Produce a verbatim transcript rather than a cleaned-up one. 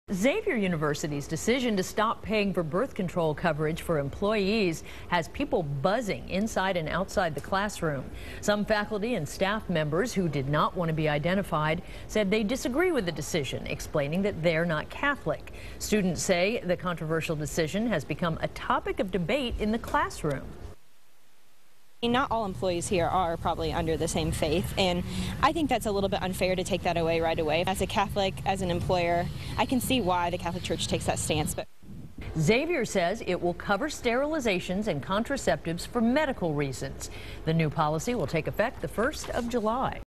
Xavier University's decision to stop paying for birth control coverage for employees has people buzzing inside and outside the classroom. Some faculty and staff members who did not want to be identified said they disagree with the decision, explaining that they're not Catholic. Students say the controversial decision has become a topic of debate in the classroom. Not all employees here are probably under the same faith, and I think that's a little bit unfair to take that away right away. As a Catholic, as an employer, I can see why the Catholic Church takes that stance. But Xavier says it will cover sterilizations and contraceptives for medical reasons. The new policy will take effect the first of July.